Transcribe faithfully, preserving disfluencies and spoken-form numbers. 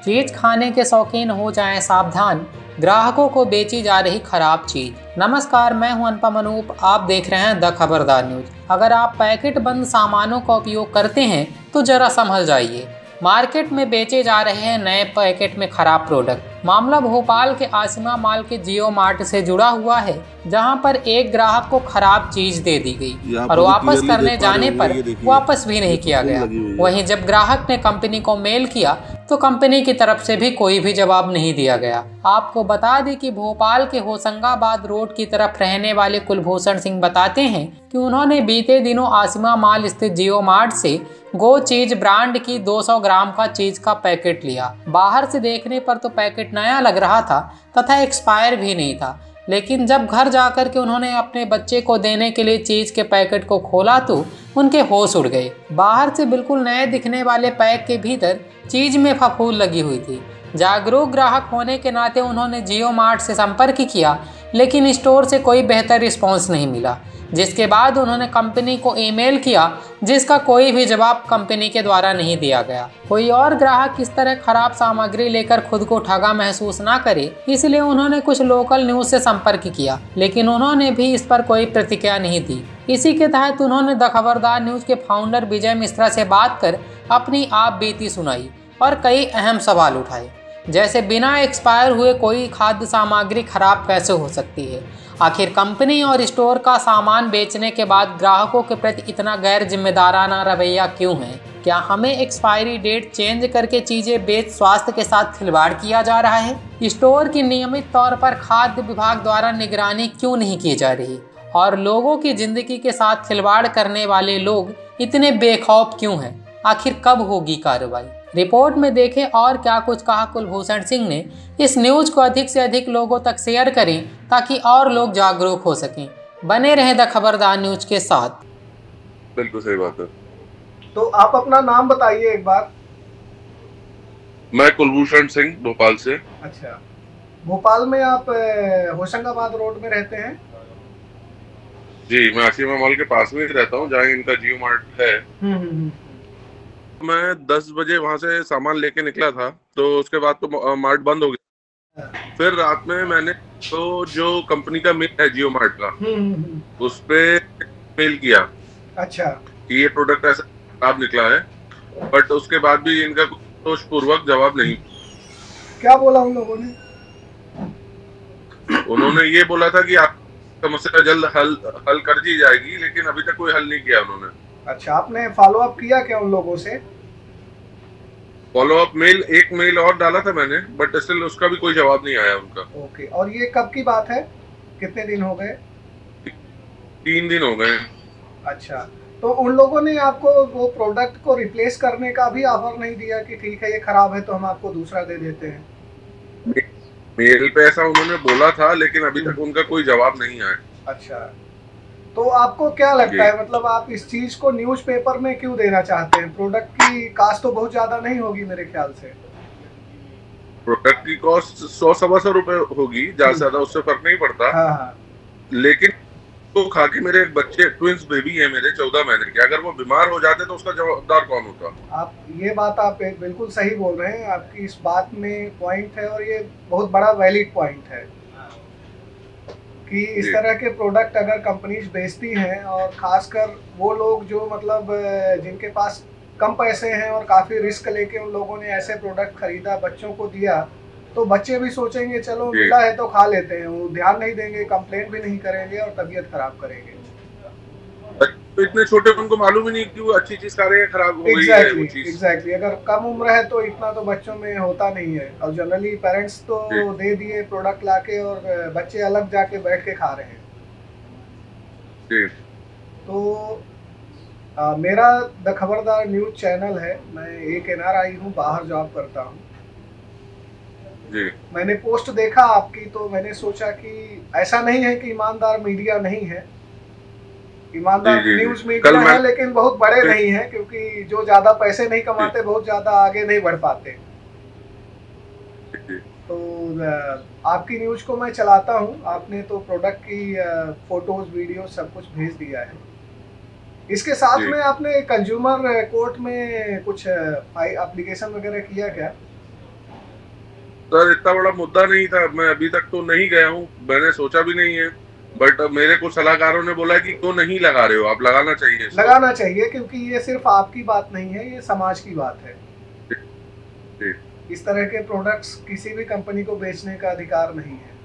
चीज खाने के शौकीन हो जाएं सावधान, ग्राहकों को बेची जा रही खराब चीज। नमस्कार, मैं हूं अनुपम अनूप, आप देख रहे हैं द खबरदार न्यूज। अगर आप पैकेट बंद सामानों का उपयोग करते हैं तो जरा संभल जाइए। मार्केट में बेचे जा रहे हैं नए पैकेट में खराब प्रोडक्ट। मामला भोपाल के आसिमा मॉल के जियो मार्ट से जुड़ा हुआ है, जहां पर एक ग्राहक को खराब चीज दे दी गई और वापस करने जाने पर वापस भी नहीं किया गया। वहीं जब ग्राहक ने कंपनी को मेल किया तो कंपनी की तरफ से भी कोई भी जवाब नहीं दिया गया। आपको बता दें कि भोपाल के होशंगाबाद रोड की तरफ रहने वाले कुलभूषण सिंह बताते हैं कि उन्होंने बीते दिनों आसिमा मॉल स्थित जियो मार्ट से गो चीज ब्रांड की दो सौ ग्राम का चीज का पैकेट लिया। बाहर से देखने पर तो पैकेट नया लग रहा था तथा एक्सपायर भी नहीं था, लेकिन जब घर जाकर के उन्होंने अपने बच्चे को देने के लिए चीज के पैकेट को खोला तो उनके होश उड़ गए। बाहर से बिल्कुल नए दिखने वाले पैक के भीतर चीज में फफूंद लगी हुई थी। जागरूक ग्राहक होने के नाते उन्होंने जियो मार्ट से संपर्क किया, लेकिन स्टोर से कोई बेहतर रिस्पॉन्स नहीं मिला, जिसके बाद उन्होंने कंपनी को ईमेल किया, जिसका कोई भी जवाब कंपनी के द्वारा नहीं दिया गया। कोई और ग्राहक इस तरह खराब सामग्री लेकर खुद को ठगा महसूस ना करे, इसलिए उन्होंने कुछ लोकल न्यूज से संपर्क किया, लेकिन उन्होंने भी इस पर कोई प्रतिक्रिया नहीं दी। इसी के तहत उन्होंने द खबरदार न्यूज के फाउंडर विजय मिश्रा से बात कर अपनी आप बीती सुनाई और कई अहम सवाल उठाए, जैसे बिना एक्सपायर हुए कोई खाद्य सामग्री खराब कैसे हो सकती है। आखिर कंपनी और स्टोर का सामान बेचने के बाद ग्राहकों के प्रति इतना गैर जिम्मेदाराना रवैया क्यों है? क्या हमें एक्सपायरी डेट चेंज करके चीजें बेच स्वास्थ्य के साथ खिलवाड़ किया जा रहा है? स्टोर की नियमित तौर पर खाद्य विभाग द्वारा निगरानी क्यों नहीं की जा रही? और लोगों की जिंदगी के साथ खिलवाड़ करने वाले लोग इतने बेखौफ क्यों हैं? आखिर कब होगी कार्रवाई? रिपोर्ट में देखें और क्या कुछ कहा कुलभूषण सिंह ने। इस न्यूज को अधिक से अधिक लोगों तक शेयर करें ताकि और लोग जागरूक हो सकें। बने रहें द खबरदार न्यूज के साथ। बिल्कुल सही बात है। तो आप अपना नाम बताइए एक बार। मैं कुलभूषण सिंह, भोपाल से। अच्छा, भोपाल में आप होशंगाबाद रोड में रहते हैं? जी, मैं आसिमा मॉल के पास में रहता हूँ, जहाँ इनका जियो मार्ट है। हम्म मैं दस बजे वहां से सामान लेके निकला था, तो उसके बाद तो मार्ट बंद हो गया। फिर रात में मैंने तो जो कंपनी का मेल है जियो मार्ट का, उस पे मेल किया। अच्छा, कि ये प्रोडक्ट ऐसा खराब निकला है, बट उसके बाद भी इनका दोषपूर्वक जवाब नहीं। क्या बोला उन लोगों ने? उन्होंने ये बोला था कि आप समस्या जल्द हल हल कर दी जाएगी, लेकिन अभी तक कोई हल नहीं किया उन्होंने। अच्छा, आपने फॉलो अप किया क्या उन लोगों से? फॉलो अप मेल, एक मेल और डाला था मैंने, बट स्टिल उसका भी कोई जवाब नहीं आया उनका। ओके, और ये कब की बात है? कितने दिन हो गए? तीन दिन हो गए। अच्छा, तो उन लोगों ने आपको वो प्रोडक्ट को रिप्लेस करने का भी ऑफर नहीं दिया कि ठीक है ये खराब है तो हम आपको दूसरा दे देते हैं? मेल पे ऐसा उन्होंने बोला था, लेकिन अभी तक उनका कोई जवाब नहीं आया। अच्छा, तो आपको क्या लगता है, मतलब आप इस चीज को न्यूज़पेपर में क्यों देना चाहते हैं? प्रोडक्ट की कॉस्ट तो बहुत ज्यादा नहीं होगी मेरे ख्याल से। प्रोडक्ट की कॉस्ट सौ सवा सौ रुपए होगी, ज्यादा से ज्यादा, उससे फर्क नहीं पड़ता। हाँ हाँ। लेकिन तो खा के मेरे बच्चे, ट्विंस बेबी है मेरे, चौदह महीने के, अगर वो बीमार हो जाते तो उसका जवाबदार कौन होता? आप ये बात आप बिल्कुल सही बोल रहे हैं, आपकी इस बात में पॉइंट है, और ये बहुत बड़ा वैलिड पॉइंट है कि इस तरह के प्रोडक्ट अगर कंपनीज बेचती हैं, और खासकर वो लोग जो मतलब जिनके पास कम पैसे हैं और काफ़ी रिस्क लेके उन लोगों ने ऐसे प्रोडक्ट खरीदा, बच्चों को दिया, तो बच्चे भी सोचेंगे चलो मिला है तो खा लेते हैं, वो ध्यान नहीं देंगे, कंप्लेंट भी नहीं करेंगे और तबीयत खराब करेंगे। तो इतने छोटे, उनको मालूम ही नहीं कि वो अच्छी चीज खा रहे हैं, खराब हो गई है वो चीज। एग्जैक्टली, अगर कम उम्र है तो इतना तो बच्चों में होता नहीं है, और जनरली पेरेंट्स तो दे दिए प्रोडक्ट लाके और बच्चे अलग जाके बैठ के खा रहे हैं। जी। तो आ, मेरा द खबरदार न्यूज चैनल है, मैं एक एन आर आई हूँ, बाहर जॉब करता हूँ। जी। मैंने पोस्ट देखा आपकी, तो मैंने सोचा कि ऐसा नहीं है कि ईमानदार मीडिया नहीं है, ईमानदार न्यूज मीडिया है, लेकिन बहुत बड़े नहीं है, क्योंकि जो ज्यादा पैसे नहीं कमाते बहुत ज्यादा आगे नहीं बढ़ पाते। तो आपकी न्यूज को मैं चलाता हूँ, आपने तो प्रोडक्ट की फोटोज वीडियो सब कुछ भेज दिया है। इसके साथ में आपने कंज्यूमर कोर्ट में कुछ एप्लीकेशन वगैरह किया क्या? सर इतना बड़ा मुद्दा नहीं था, मैं अभी तक तो नहीं गया हूँ, मैंने सोचा भी नहीं है, बट मेरे कुछ सलाहकारों ने बोला कि क्यों नहीं लगा रहे हो, आप लगाना चाहिए। लगाना चाहिए, क्योंकि ये सिर्फ आपकी बात नहीं है, ये समाज की बात है। जी। इस तरह के प्रोडक्ट्स किसी भी कंपनी को बेचने का अधिकार नहीं है।